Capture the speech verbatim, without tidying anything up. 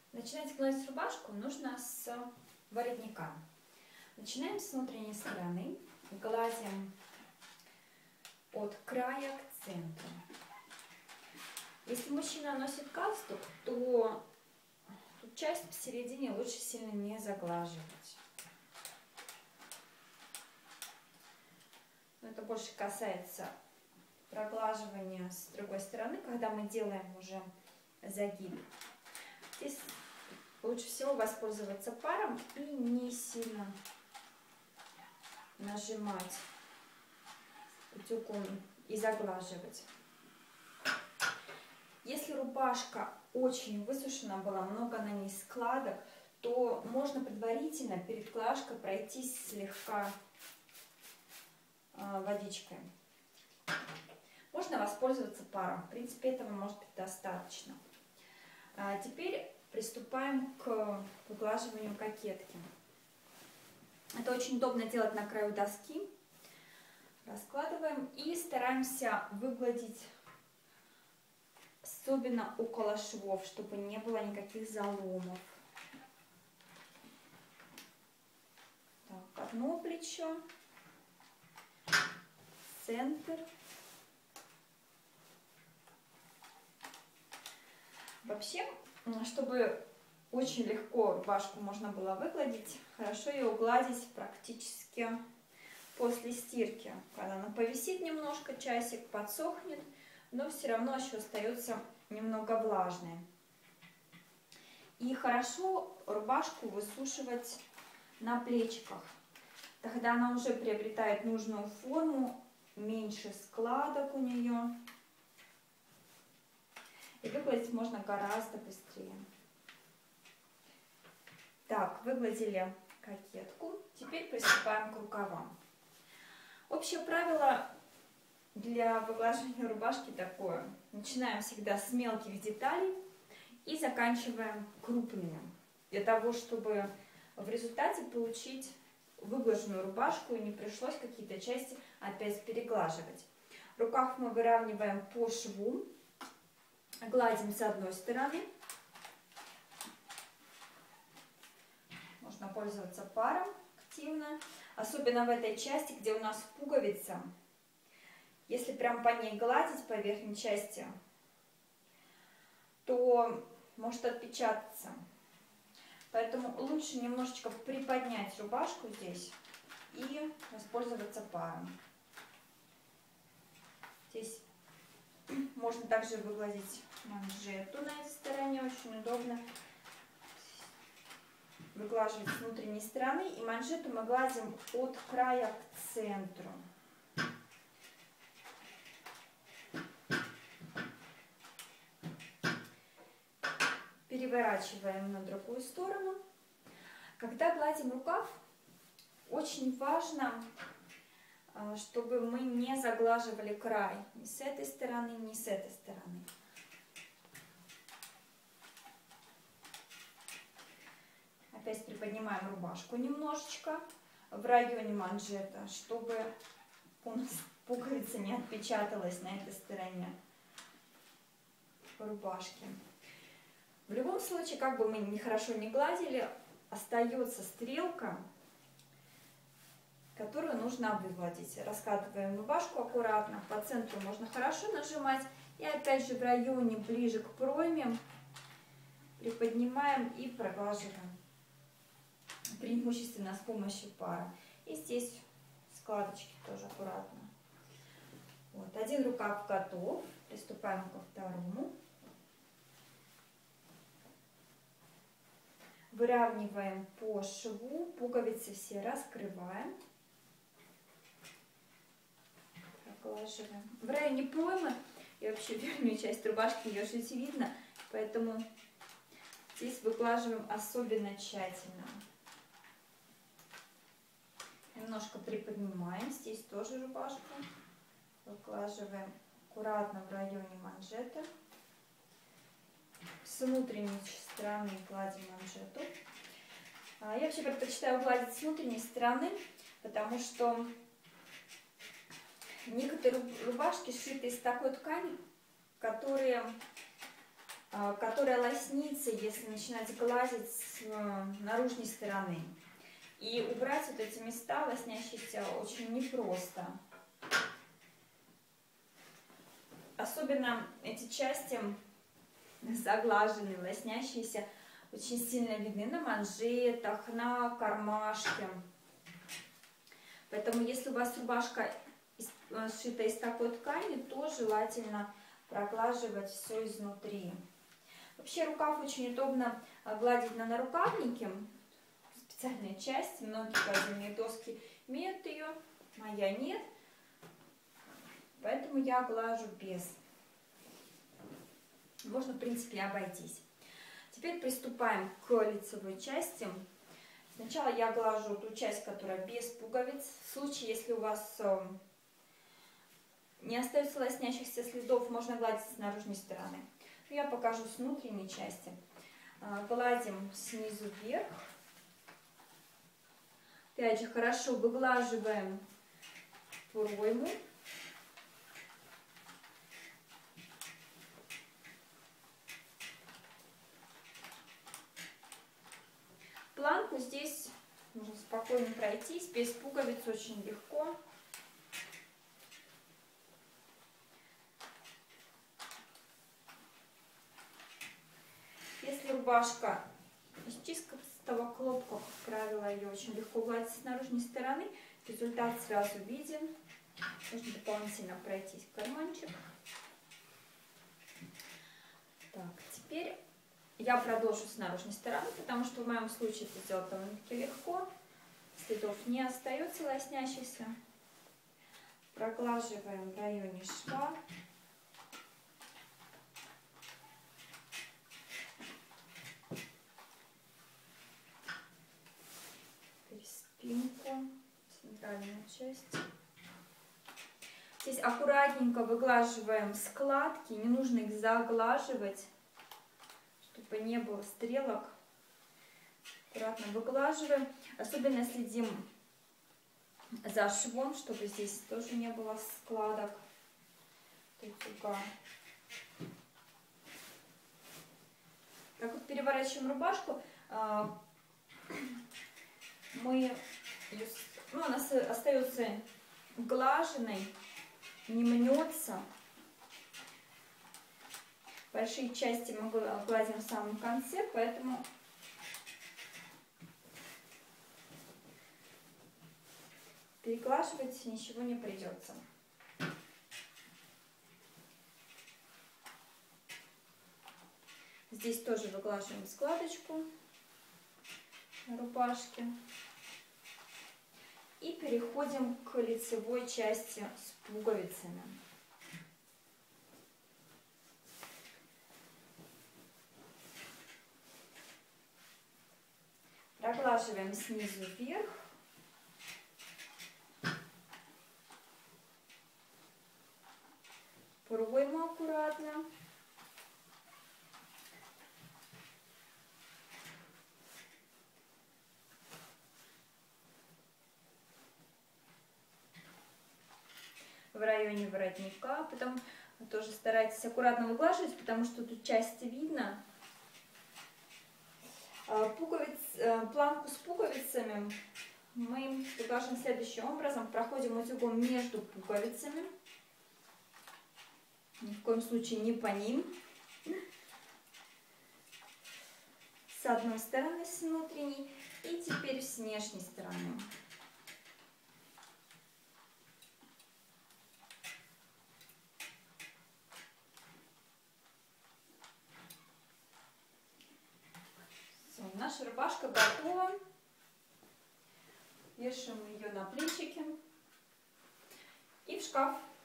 Начинать гладить рубашку нужно с воротника. Начинаем с внутренней стороны, гладим от края к центру. Если мужчина носит галстук, то тут часть посередине лучше сильно не заглаживать. Но это больше касается проглаживания с другой стороны, когда мы делаем уже загиб. Здесь лучше всего воспользоваться паром и не сильно нажимать утюгом и заглаживать. Если рубашка очень высушена была, много на ней складок, то можно предварительно перед глажкой пройтись слегка э, водичкой. Можно воспользоваться паром. В принципе, этого может быть достаточно. А теперь приступаем к выглаживанию кокетки. Это очень удобно делать на краю доски. Раскладываем и стараемся выгладить, особенно около швов, чтобы не было никаких заломов. Так, одно плечо, центр. Вообще, чтобы очень легко рубашку можно было выгладить, хорошо ее гладить практически после стирки. Когда она повисит немножко, часик подсохнет, но все равно еще остается немного влажной. И хорошо рубашку высушивать на плечиках. Тогда она уже приобретает нужную форму, меньше складок у нее. И выгладить можно гораздо быстрее. Так, выгладили кокетку. Теперь приступаем к рукавам. Общее правило для выглаживания рубашки такое. Начинаем всегда с мелких деталей и заканчиваем крупными. Для того, чтобы в результате получить выглаженную рубашку и не пришлось какие-то части опять переглаживать. Рукав мы выравниваем по шву. Гладим с одной стороны. Можно пользоваться паром активно. Особенно в этой части, где у нас пуговица. Если прям по ней гладить, по верхней части, то может отпечататься. Поэтому лучше немножечко приподнять рубашку здесь и воспользоваться паром. Здесь можно также выгладить манжету на этой стороне, очень удобно выглаживать с внутренней стороны. И манжету мы гладим от края к центру. Переворачиваем на другую сторону. Когда гладим рукав, очень важно, чтобы мы не заглаживали край ни с этой стороны, ни с этой стороны. Опять приподнимаем рубашку немножечко в районе манжета, чтобы у нас пуговица не отпечаталась на этой стороне рубашки. В любом случае, как бы мы ни хорошо не гладили, остается стрелка, которую нужно выгладить. Раскатываем рубашку аккуратно, по центру можно хорошо нажимать. И опять же в районе ближе к пройме приподнимаем и проглаживаем. Преимущественно с помощью пара. И здесь складочки тоже аккуратно. Вот, один рукав готов. Приступаем ко второму. Выравниваем по шву, пуговицы все раскрываем. Проглаживаем. В районе проймы и вообще верхнюю часть рубашки ее чуть видно, поэтому здесь выглаживаем особенно тщательно. Немножко приподнимаем, здесь тоже рубашку. Выглаживаем аккуратно в районе манжета. С внутренней стороны гладим манжету. Я вообще предпочитаю гладить с внутренней стороны, потому что некоторые рубашки сшиты из такой ткани, которые которая лоснится, если начинать гладить с наружной стороны. И убрать вот эти места лоснящиеся очень непросто. Особенно эти части заглаженные, лоснящиеся, очень сильно видны на манжетах, на кармашке. Поэтому если у вас рубашка сшита из такой ткани, то желательно проглаживать все изнутри. Вообще рукав очень удобно гладить на нарукавнике. Специальная часть, многие гладильные доски имеют ее, моя нет. Поэтому я глажу без. Можно, в принципе, обойтись. Теперь приступаем к лицевой части. Сначала я глажу ту часть, которая без пуговиц. В случае, если у вас не остается лоснящихся следов, можно гладить с наружной стороны. Я покажу с внутренней части. Гладим снизу вверх. Опять же, хорошо выглаживаем пройму. Планку здесь можно спокойно пройтись, без пуговиц очень легко. Если рубашка из чистого хлопка, как правило, ее очень легко гладить с наружной стороны, результат сразу виден. Можно дополнительно пройтись в карманчик. Так, теперь я продолжу с наружной стороны, потому что в моем случае это сделать довольно-таки легко. Следов не остается лоснящихся. Проглаживаем в районе шва. Спинку, центральную часть. Здесь аккуратненько выглаживаем складки, не нужно их заглаживать, чтобы не было стрелок. Аккуратно выглаживаем. Особенно следим за швом, чтобы здесь тоже не было складок. Так вот переворачиваем рубашку. Мы, ну, она остается глаженной, не мнется. Большие части мы гладим в самом конце, поэтому переглаживать ничего не придется. Здесь тоже выглаживаем складочку на рубашке. И переходим к лицевой части с пуговицами. Проглаживаем снизу вверх. Пройму аккуратно. В районе воротника, потом тоже старайтесь аккуратно выглаживать, потому что тут части видно. Пуговиц, планку с пуговицами мы выглаживаем следующим образом. Проходим утюгом между пуговицами, ни в коем случае не по ним. С одной стороны, с внутренней, и теперь с внешней стороны. Наша рубашка готова. Вешаем ее на плечики и в шкаф.